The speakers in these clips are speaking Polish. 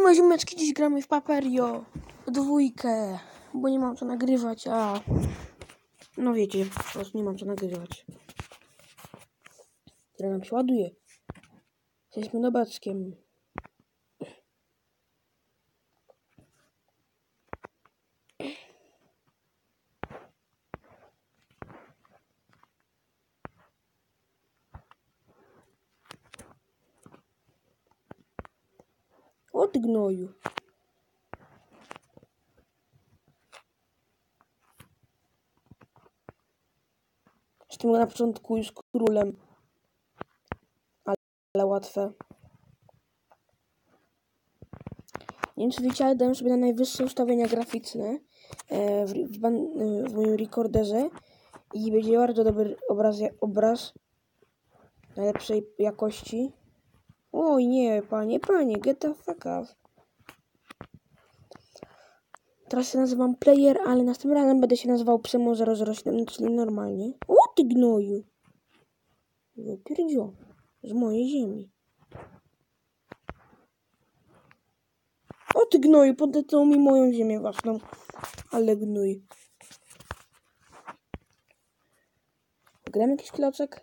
Siema ziomeczki, dziś gramy w Paperio 2, bo nie mam co nagrywać, a no wiecie, po prostu nie mam co nagrywać. Teraz nam się ładuje. Jesteśmy nobackiem. O ty gnoju. Jestem na początku już królem. Ale łatwe. Nie wiem czy wiecie, ale dałem sobie na najwyższe ustawienia graficzne w moim rekorderze i będzie bardzo dobry obraz najlepszej jakości. Oj nie, panie, get the fuck up. Teraz się nazywam Player, ale następnym razem będę się nazywał Przemo007, czyli normalnie. O ty gnoju! Pierdzio, z mojej ziemi. O ty gnoju, podlecą mi moją ziemię własną. Ale gnój. Gramy jakiś klocek?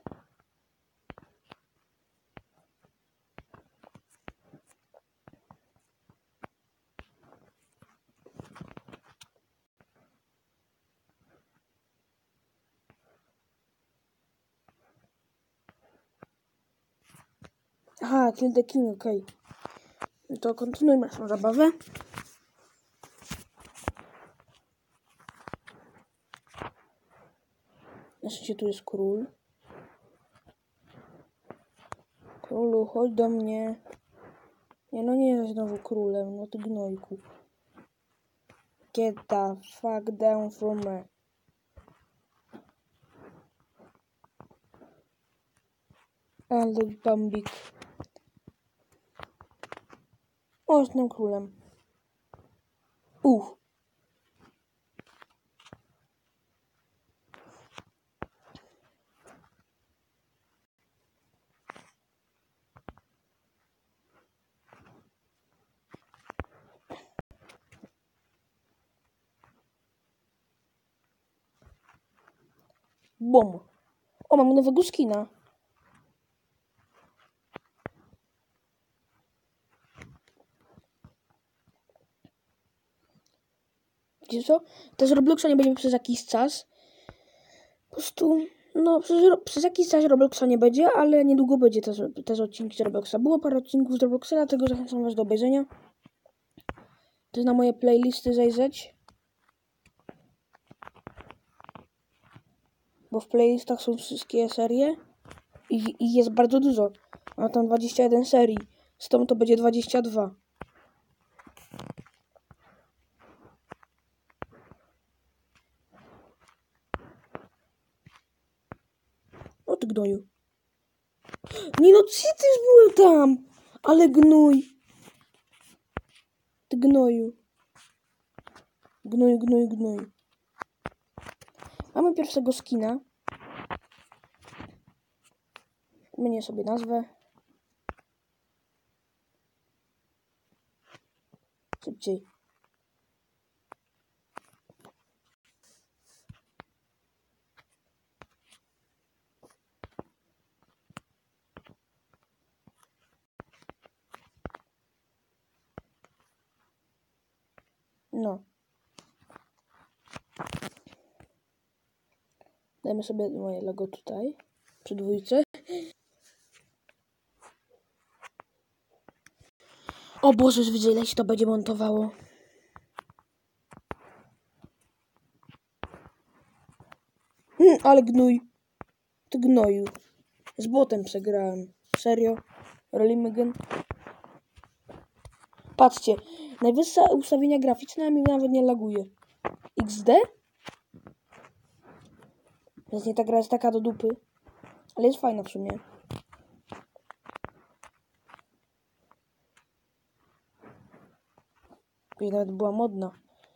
Aha, Kill the King, okej. Okay. To kontynuujmy naszą zabawę. Na szczęście tu jest król. Królu, chodź do mnie. Nie, no nie jest znowu królem, no ty gnojku. Get the fuck down from me. Ale bambik. O, jestem królem. Bum. O, mam nowego skina. Wiecie co? Też Robloxa nie będzie przez jakiś czas. Po prostu, no, przez jakiś czas Robloxa nie będzie, ale niedługo będzie też odcinki z Robloxa. Było parę odcinków z Robloxa, dlatego zachęcam was do obejrzenia. To jest na moje playlisty zajrzeć. Bo w playlistach są wszystkie serie. I jest bardzo dużo. Mam tam 21 serii. Z tą to będzie 22. O ty gnoju. Nie no, ty też byłem tam. Ale gnój. Ty gnoju. Gnój. Mamy pierwszego skina. Zmienię sobie nazwę. Szybciej. No. Dajmy sobie moje logo tutaj. Przy dwójce. O Boże, już widzę, ile się to będzie montowało. Ale gnój. Ty gnoju. Z botem przegrałem. Serio? Rolimy. Patrzcie. Najwyższe ustawienia graficzne, a mi nawet nie laguje. XD? Więc nie ta gra jest taka do dupy. Ale jest fajna w sumie. Już nawet była modna.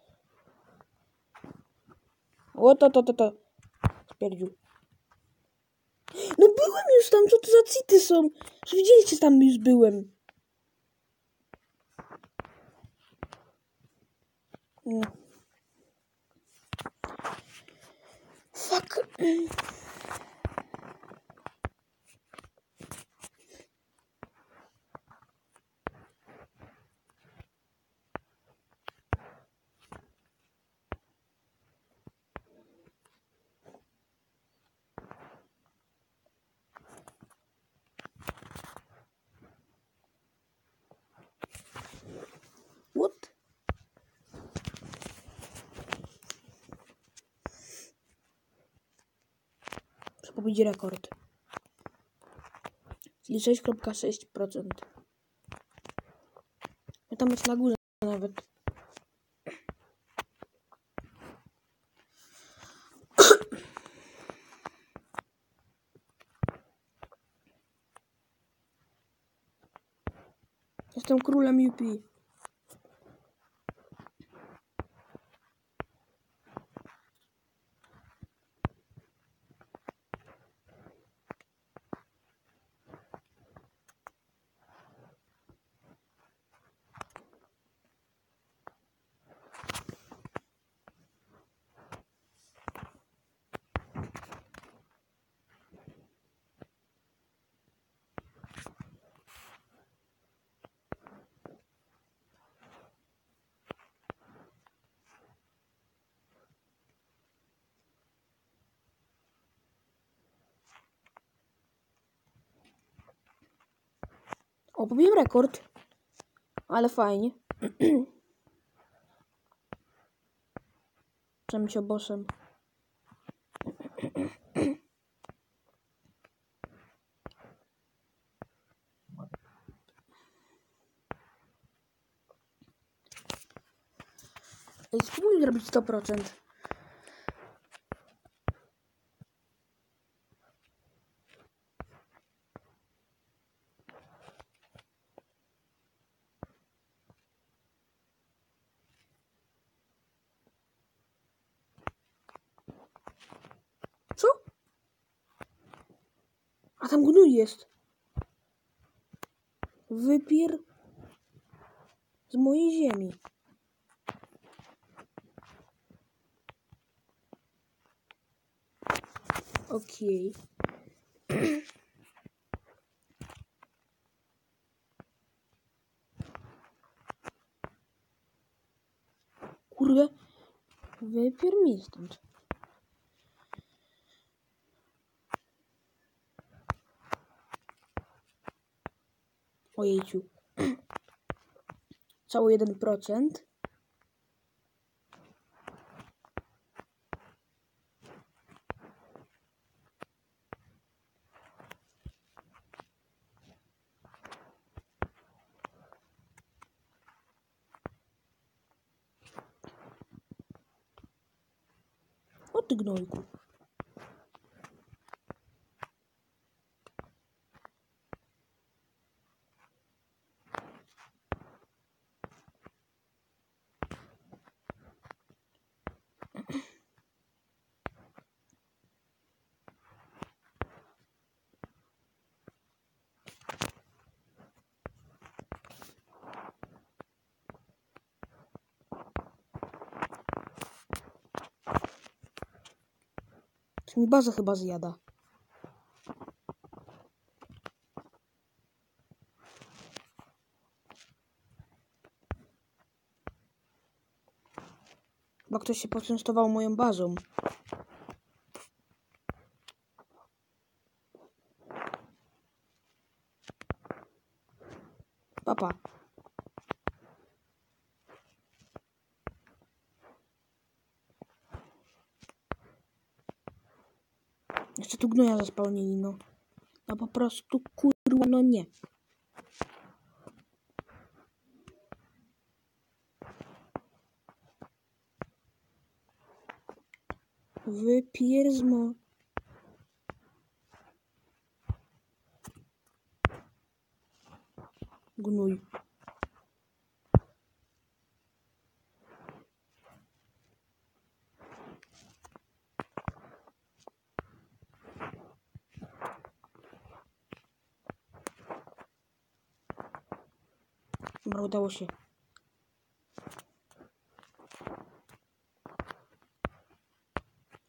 O to. Spierdził. No byłem już tam, co to za city są? Że widzieliście, tam już byłem. No. Fuck. What? Muszę pobić rekord. Czyli 6,6%. Ja tam jest na górze nawet. Jestem królem UP. O, pobiłem rekord. Ale fajnie. Przemyć obosem. Ej, spróbuj zrobić 100%. Co? A tam gnój jest. Wypier z mojej ziemi. Okej. Kurde. Wypier mi stąd. Ojejciu. Cały 1%. O ty gnojku. To mi bazę chyba zjada. Bo ktoś się poczęstował moją bazą. Papa. Jeszcze tu gnoja zaspełnili, no. No po prostu kurwa, no nie. Wypierzmo. Gnój. Dobra, udało się.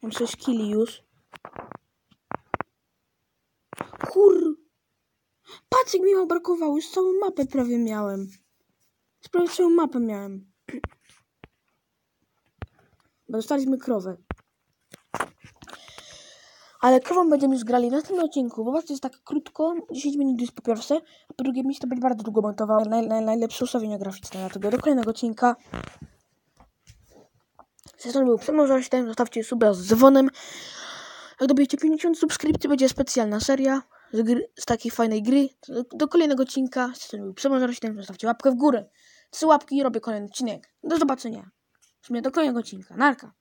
Mam 6 killi już. Patrz, jak mi brakowało. Już całą mapę prawie miałem. Prawie całą mapę miałem. Bo dostaliśmy krowę. Ale krową będziemy już grali w następnym odcinku, bo jest tak krótko, 10 minut jest po pierwsze, a po drugie mi się to będzie bardzo długo montowało, najlepsze ustawienia graficzne, dlatego do kolejnego odcinka. Sezon był Przemożościem, zostawcie suba z dzwonem. Jak dobijecie 50 subskrypcji, będzie specjalna seria z takiej fajnej gry. Do kolejnego odcinka, sezon był Przemożościem, zostawcie łapkę w górę. 3 łapki i robię kolejny odcinek. Do zobaczenia. W sumie do kolejnego odcinka. Narka.